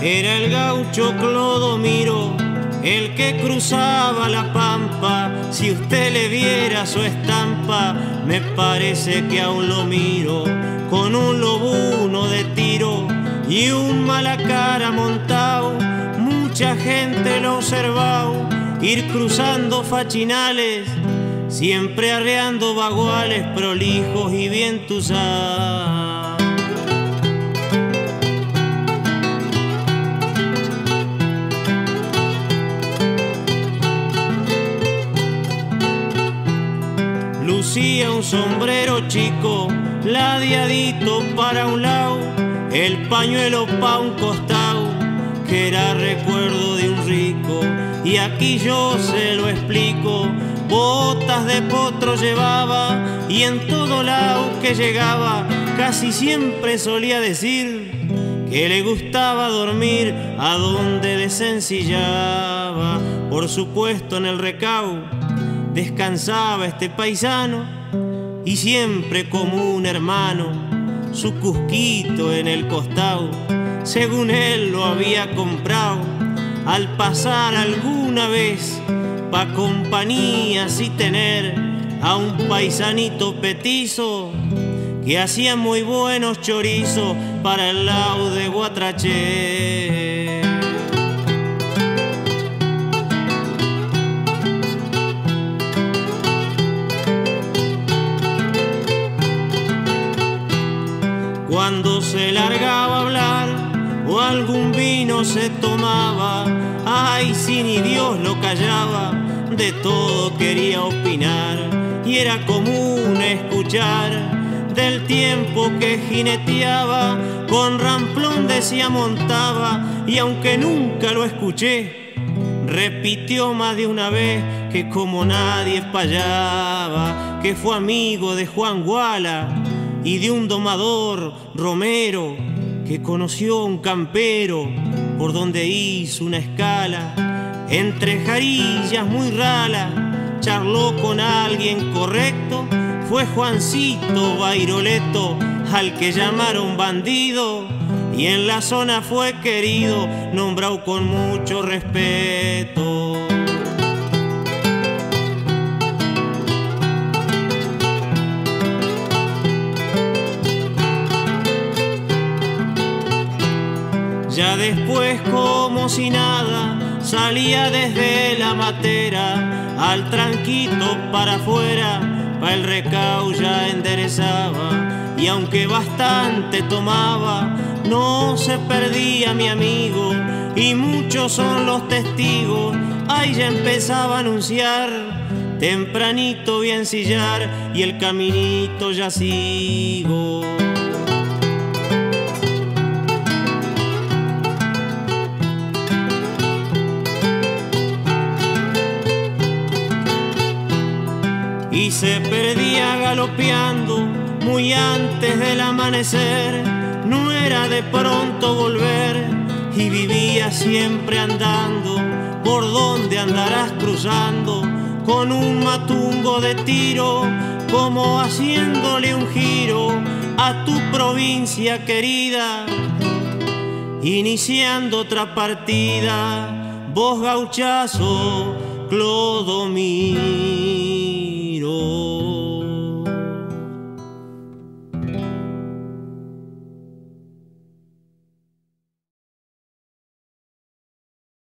Era el gaucho Clodomiro, el que cruzaba la pampa. Si usted le viera su estampa, me parece que aún lo miro. Con un lobuno de tiro y un malacara montao, mucha gente lo observao ir cruzando fachinales, siempre arreando baguales prolijos y bien tusados. Lucía un sombrero chico, ladeadito para un lado, el pañuelo pa' un costado, que era recuerdo de un rico. Y aquí yo se lo explico, botas de potro llevaba y en todo lado que llegaba casi siempre solía decir que le gustaba dormir a donde desencillaba. Por supuesto en el recao descansaba este paisano y siempre como un hermano su cusquito en el costado, según él lo había comprado al pasar alguna vez pa' compañía así tener a un paisanito petizo que hacía muy buenos chorizos para el lado de Guatraché. Cuando se largaba a hablar o algún vino se tomaba, ay, si ni Dios lo callaba, de todo quería opinar. Y era común escuchar del tiempo que jineteaba, con ramplón decía montaba, y aunque nunca lo escuché, repitió más de una vez que como nadie payaba, que fue amigo de Juan Guala y de un domador Romero, que conoció a un campero por donde hizo una escala. Entre jarillas muy rala, charló con alguien correcto, fue Juancito Bairoleto, al que llamaron bandido, y en la zona fue querido, nombrado con mucho respeto. Ya después, como si nada, salía desde la matera al tranquito para afuera, pa' el recao ya enderezaba. Y aunque bastante tomaba, no se perdía mi amigo, y muchos son los testigos. Ahí ya empezaba a anunciar, tempranito vi a ensillar, y el caminito ya sigo. Y se perdía galopeando muy antes del amanecer, no era de pronto volver, y vivía siempre andando por donde andarás cruzando, con un matungo de tiro, como haciéndole un giro a tu provincia querida, iniciando otra partida, vos gauchazo Clodomiro.